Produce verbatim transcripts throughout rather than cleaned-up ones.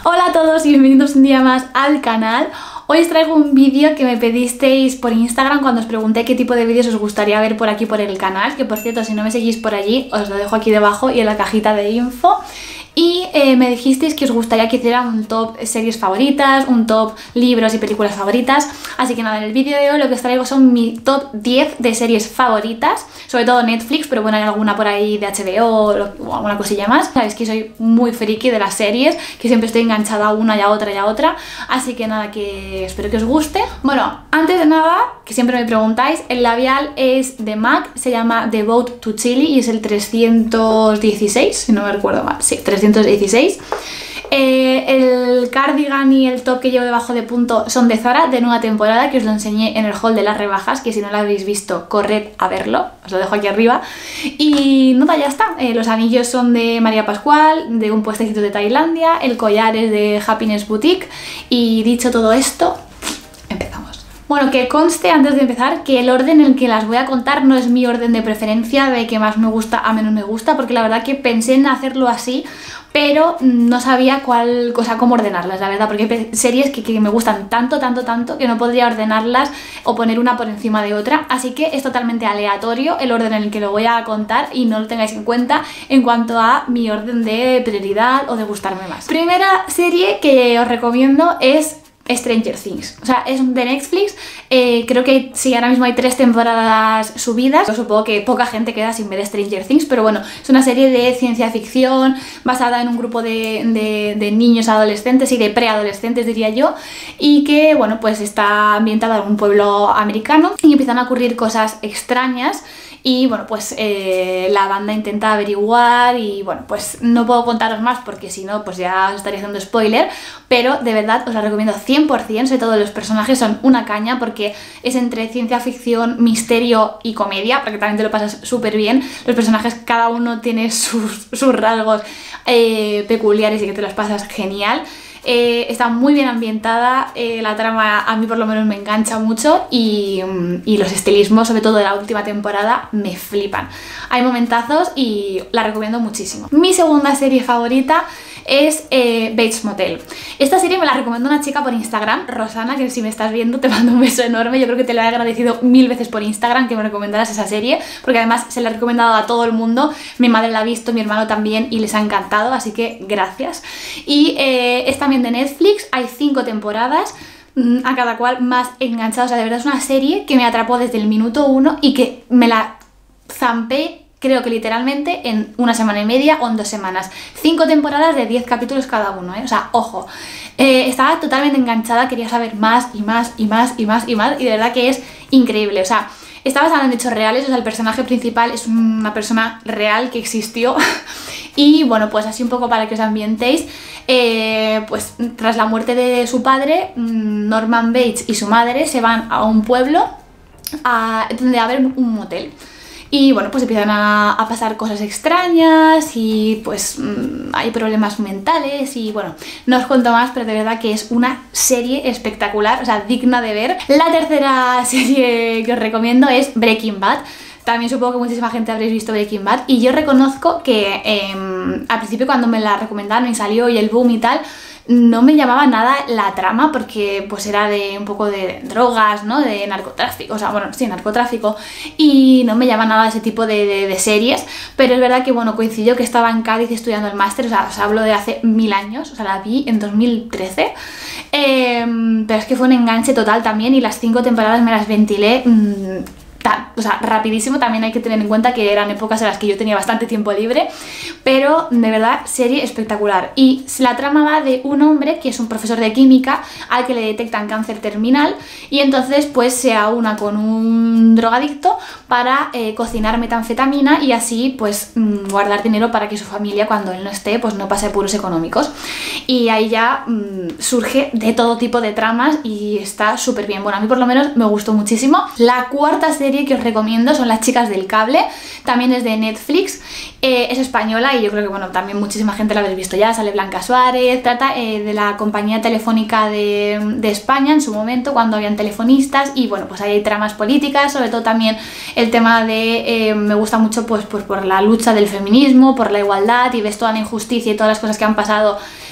Hola a todos y bienvenidos un día más al canal. Hoy os traigo un vídeo que me pedisteis por Instagram cuando os pregunté qué tipo de vídeos os gustaría ver por aquí por el canal, que por cierto, si no me seguís por allí os lo dejo aquí debajo y en la cajita de info. Y eh, me dijisteis que os gustaría que hiciera un top series favoritas, un top libros y películas favoritas. Así que nada, en el vídeo de hoy lo que os traigo son mi top diez de series favoritas, sobre todo Netflix, pero bueno, hay alguna por ahí de H B O o alguna cosilla más. Sabéis que soy muy friki de las series, que siempre estoy enganchada a una y a otra y a otra. Así que nada, que espero que os guste. Bueno, antes de nada, que siempre me preguntáis, el labial es de MAC, se llama Devote to Chili y es el trescientos dieciséis, si no me recuerdo mal, sí, trescientos dieciséis. Eh, el cardigan y el top que llevo debajo de punto son de Zara, de nueva temporada, que os lo enseñé en el haul de las rebajas, que si no lo habéis visto, corred a verlo, os lo dejo aquí arriba. Y nada, ya está. Eh, los anillos son de María Pascual, de un puestecito de Tailandia, el collar es de Happiness Boutique. Y dicho todo esto, empezamos. Bueno, que conste antes de empezar que el orden en el que las voy a contar no es mi orden de preferencia, de que más me gusta a menos me gusta, porque la verdad que pensé en hacerlo así, pero no sabía cuál cosa, cómo ordenarlas, la verdad, porque hay series que, que me gustan tanto, tanto, tanto que no podría ordenarlas o poner una por encima de otra, así que es totalmente aleatorio el orden en el que lo voy a contar y no lo tengáis en cuenta en cuanto a mi orden de prioridad o de gustarme más. Primera serie que os recomiendo es Stranger Things, o sea, es de Netflix. eh, creo que sí, ahora mismo hay tres temporadas subidas. Yo supongo que poca gente queda sin ver Stranger Things, pero bueno, es una serie de ciencia ficción basada en un grupo de, de, de niños adolescentes y de preadolescentes, diría yo, y que, bueno, pues está ambientada en un pueblo americano y empiezan a ocurrir cosas extrañas. Y bueno, pues eh, la banda intenta averiguar y bueno, pues no puedo contaros más porque si no, pues ya os estaría haciendo spoiler, pero de verdad os la recomiendo cien por cien, sobre todo los personajes son una caña porque es entre ciencia ficción, misterio y comedia, porque también te lo pasas súper bien. Los personajes, cada uno tiene sus, sus rasgos eh, peculiares y que te los pasas genial. Eh, está muy bien ambientada, eh, la trama a mí por lo menos me engancha mucho y, y los estilismos, sobre todo de la última temporada, me flipan. Hay momentazos y la recomiendo muchísimo. Mi segunda serie favorita es eh, Bates Motel. Esta serie me la recomendó una chica por Instagram, Rosana, que si me estás viendo te mando un beso enorme. Yo creo que te lo he agradecido mil veces por Instagram que me recomendaras esa serie, porque además se la he recomendado a todo el mundo. Mi madre la ha visto, mi hermano también, y les ha encantado, así que gracias. Y eh, es también de Netflix, hay cinco temporadas, a cada cual más enganchada. O sea, de verdad es una serie que me atrapó desde el minuto uno y que me la zampé, creo que literalmente en una semana y media o en dos semanas. Cinco temporadas de diez capítulos cada uno, ¿eh? O sea, ojo. Eh, estaba totalmente enganchada, quería saber más y más y más y más y más y de verdad que es increíble. O sea, está basada en hechos reales, o sea, el personaje principal es una persona real que existió. Y bueno, pues así un poco para que os ambientéis, eh, pues tras la muerte de su padre, Norman Bates y su madre se van a un pueblo a, donde abren un motel. Y bueno, pues empiezan a, a pasar cosas extrañas y pues mmm, hay problemas mentales y bueno, no os cuento más, pero de verdad que es una serie espectacular, o sea, digna de ver. La tercera serie que os recomiendo es Breaking Bad. También supongo que muchísima gente habréis visto Breaking Bad y yo reconozco que eh, al principio cuando me la recomendaron y salió y el boom y tal, no me llamaba nada la trama porque pues era de un poco de drogas, ¿no? De narcotráfico, o sea, bueno, sí, narcotráfico, y no me llama nada ese tipo de, de, de series, pero es verdad que, bueno, coincidió que estaba en Cádiz estudiando el máster, o sea, os hablo de hace mil años, o sea, la vi en dos mil trece, eh, pero es que fue un enganche total también y las cinco temporadas me las ventilé mmm, o sea, rapidísimo. También hay que tener en cuenta que eran épocas en las que yo tenía bastante tiempo libre, pero de verdad, serie espectacular. Y la trama va de un hombre que es un profesor de química al que le detectan cáncer terminal y entonces pues se aúna con un drogadicto para eh, cocinar metanfetamina y así pues mmm, guardar dinero para que su familia, cuando él no esté, pues no pase apuros económicos. Y ahí ya mmm, surge de todo tipo de tramas y está súper bien. Bueno, a mí por lo menos me gustó muchísimo. La cuarta serie que os recomiendo son Las chicas del cable, también es de Netflix, eh, es española y yo creo que bueno, también muchísima gente la habéis visto ya, sale Blanca Suárez, trata eh, de la compañía telefónica de, de España en su momento, cuando habían telefonistas y bueno, pues ahí hay tramas políticas, sobre todo también el tema de, eh, me gusta mucho pues, pues por la lucha del feminismo, por la igualdad y ves toda la injusticia y todas las cosas que han pasado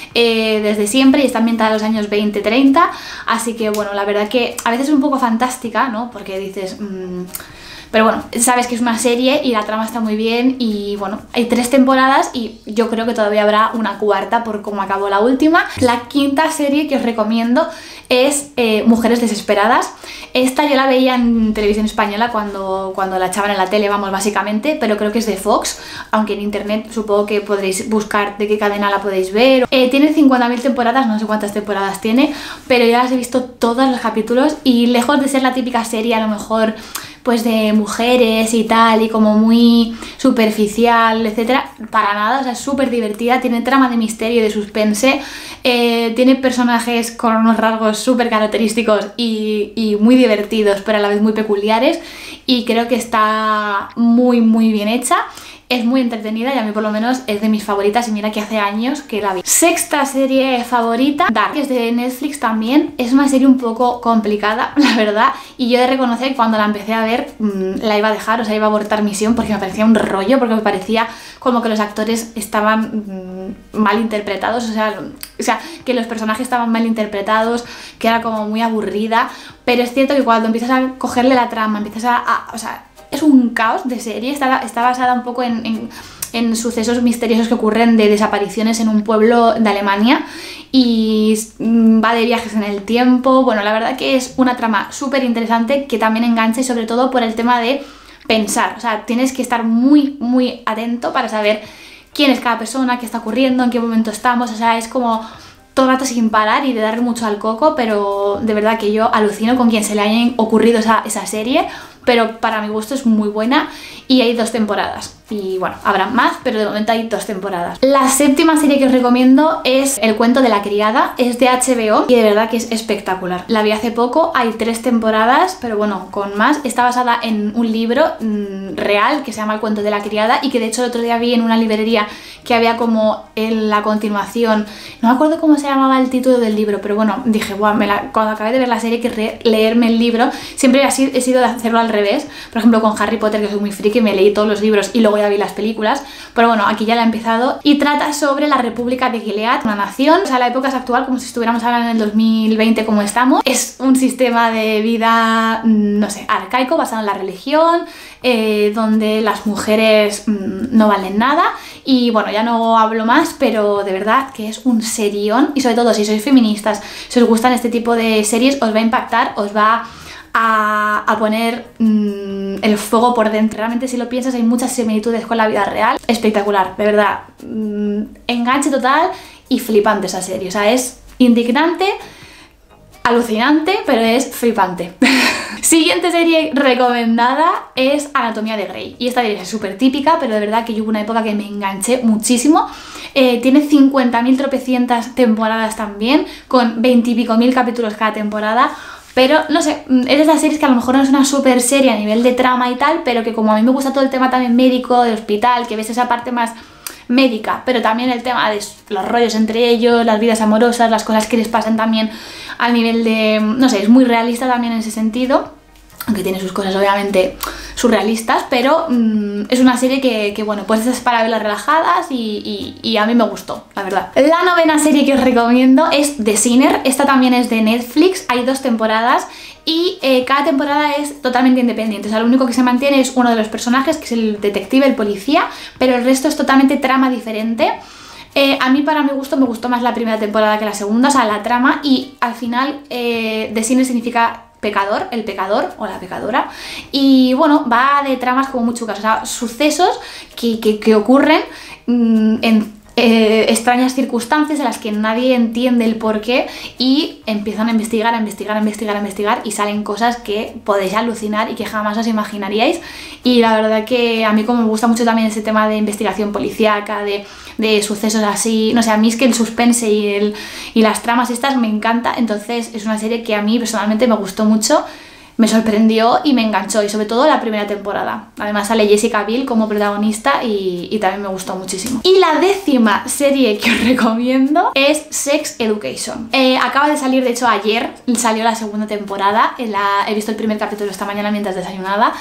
eh, desde siempre y está ambientada en los años veinte treinta, así que bueno, la verdad que a veces es un poco fantástica, ¿no? Porque dices... Mmm, pero bueno, sabes que es una serie y la trama está muy bien y bueno, hay tres temporadas y yo creo que todavía habrá una cuarta por cómo acabó la última. La quinta serie que os recomiendo es eh, Mujeres Desesperadas. Esta yo la veía en televisión española cuando, cuando la echaban en la tele, vamos, básicamente, pero creo que es de Fox, aunque en internet supongo que podréis buscar de qué cadena la podéis ver. Eh, tiene cincuenta mil temporadas, no sé cuántas temporadas tiene, pero yo las he visto todos los capítulos y lejos de ser la típica serie a lo mejor pues de mujeres y tal, y como muy superficial, etcétera, para nada, o sea, es súper divertida, tiene trama de misterio y de suspense, eh, tiene personajes con unos rasgos súper característicos y, y muy divertidos, pero a la vez muy peculiares, y creo que está muy muy bien hecha. Es muy entretenida y a mí por lo menos es de mis favoritas y mira que hace años que la vi. Sexta serie favorita, Dark, que es de Netflix también. Es una serie un poco complicada, la verdad, y yo he de reconocer que cuando la empecé a ver mmm, la iba a dejar, o sea, iba a abortar misión porque me parecía un rollo, porque me parecía como que los actores estaban mmm, mal interpretados, o sea, o sea, que los personajes estaban mal interpretados, que era como muy aburrida, pero es cierto que cuando empiezas a cogerle la trama, empiezas a... a o sea, es un caos de serie, está, está basada un poco en, en, en sucesos misteriosos que ocurren de desapariciones en un pueblo de Alemania y va de viajes en el tiempo. Bueno, la verdad que es una trama súper interesante que también engancha y sobre todo por el tema de pensar, o sea, tienes que estar muy muy atento para saber quién es cada persona, qué está ocurriendo, en qué momento estamos, o sea, es como... todo el rato sin parar y de darle mucho al coco, pero de verdad que yo alucino con quien se le haya ocurrido esa, esa serie, pero para mi gusto es muy buena y hay dos temporadas. Y bueno, habrá más, pero de momento hay dos temporadas. La séptima serie que os recomiendo es El cuento de la criada, es de H B O y de verdad que es espectacular. La vi hace poco, hay tres temporadas, pero bueno, con más. Está basada en un libro mmm, real que se llama El cuento de la criada y que de hecho el otro día vi en una librería que había como en la continuación, no me acuerdo cómo se llamaba el título del libro, pero bueno, dije, guau, me la, cuando acabé de ver la serie querré leerme el libro. Siempre he sido, he sido de hacerlo al revés, por ejemplo con Harry Potter, que soy muy friki, me leí todos los libros y luego ya vi las películas, pero bueno, aquí ya la he empezado y trata sobre la República de Gilead, una nación, o sea, la época es actual como si estuviéramos ahora en el dos mil veinte como estamos. Es un sistema de vida, no sé, arcaico, basado en la religión, eh, donde las mujeres mmm, no valen nada y bueno, ya no hablo más, pero de verdad que es un serión y sobre todo si sois feministas, si os gustan este tipo de series, os va a impactar, os va a, a poner mmm, el fuego por dentro. Realmente si lo piensas hay muchas similitudes con la vida real. Espectacular, de verdad, mmm, enganche total y flipante esa serie, o sea, es indignante, alucinante, pero es flipante. Siguiente serie recomendada es Anatomía de Grey y esta serie es súper típica, pero de verdad que yo hubo una época que me enganché muchísimo. Eh, tiene cincuenta mil tropecientas temporadas también, con veinte y pico mil capítulos cada temporada. Pero, no sé, es de esas series que a lo mejor no es una super serie a nivel de trama y tal, pero que como a mí me gusta todo el tema también médico, de hospital, que ves esa parte más médica, pero también el tema de los rollos entre ellos, las vidas amorosas, las cosas que les pasan también al nivel de... no sé, es muy realista también en ese sentido, aunque tiene sus cosas obviamente surrealistas, pero mmm, es una serie que, que bueno, pues es para verlas relajadas y, y, y a mí me gustó, la verdad. La novena serie que os recomiendo es The Sinner, esta también es de Netflix, hay dos temporadas y eh, cada temporada es totalmente independiente, o sea, lo único que se mantiene es uno de los personajes, que es el detective, el policía, pero el resto es totalmente trama diferente. Eh, a mí, para mi gusto, me gustó más la primera temporada que la segunda, o sea, la trama, y al final eh, The Sinner significa pecador, el pecador o la pecadora, y bueno, va de tramas como muy chucas, o sea, sucesos que, que, que ocurren mmm, en eh, extrañas circunstancias en las que nadie entiende el porqué y empiezan a investigar, a investigar, a investigar, a investigar y salen cosas que podéis alucinar y que jamás os imaginaríais. Y la verdad que a mí, como me gusta mucho también ese tema de investigación policíaca, de, de sucesos así, no sé, a mí es que el suspense y, el, y las tramas estas me encanta, entonces es una serie que a mí personalmente me gustó mucho, me sorprendió y me enganchó, y sobre todo la primera temporada. Además sale Jessica Biel como protagonista y, y también me gustó muchísimo. Y la décima serie que os recomiendo es Sex Education. Eh, acaba de salir, de hecho ayer salió la segunda temporada, la, he visto el primer capítulo esta mañana mientras desayunaba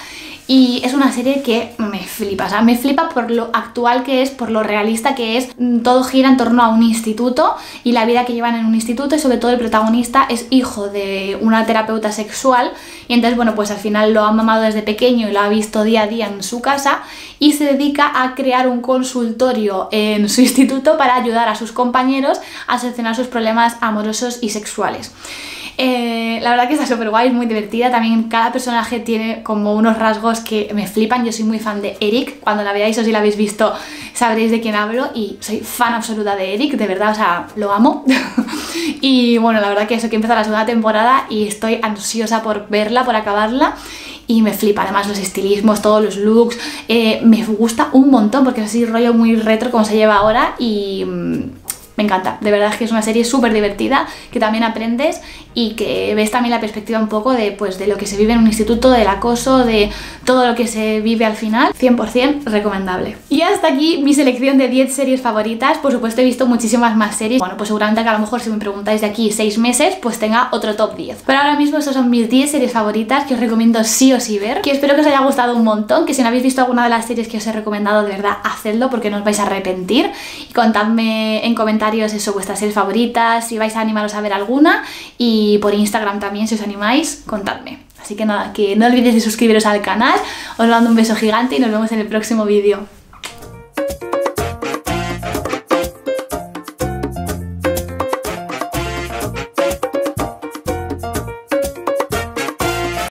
y es una serie que me flipa, o sea, me flipa por lo actual que es, por lo realista que es. Todo gira en torno a un instituto y la vida que llevan en un instituto, y sobre todo el protagonista es hijo de una terapeuta sexual, y entonces bueno, pues al final lo ha mamado desde pequeño y lo ha visto día a día en su casa, y se dedica a crear un consultorio en su instituto para ayudar a sus compañeros a solucionar sus problemas amorosos y sexuales. Eh, la verdad que está súper guay, es muy divertida. También cada personaje tiene como unos rasgos que me flipan. Yo soy muy fan de Eric, cuando la veáis o si la habéis visto sabréis de quién hablo, y soy fan absoluta de Eric, de verdad, o sea, lo amo. Y bueno, la verdad que eso, que empieza la segunda temporada y estoy ansiosa por verla, por acabarla. Y me flipa, además los estilismos, todos los looks, eh, me gusta un montón porque es así rollo muy retro como se lleva ahora, y mmm, me encanta. De verdad que es una serie súper divertida, que también aprendes y que ves también la perspectiva un poco de, pues, de lo que se vive en un instituto, del acoso, de todo lo que se vive al final. cien por cien recomendable. Y hasta aquí mi selección de diez series favoritas. Por supuesto he visto muchísimas más series. Bueno, pues seguramente que a lo mejor si me preguntáis de aquí seis meses, pues tenga otro top diez. Pero ahora mismo esas son mis diez series favoritas que os recomiendo sí o sí ver. Que espero que os haya gustado un montón, que si no habéis visto alguna de las series que os he recomendado, de verdad, hacedlo porque no os vais a arrepentir. Y contadme en comentarios eso, vuestras series favoritas, si vais a animaros a ver alguna, y por Instagram también, si os animáis, contadme. Así que nada, que no olvidéis de suscribiros al canal. Os mando un beso gigante y nos vemos en el próximo vídeo.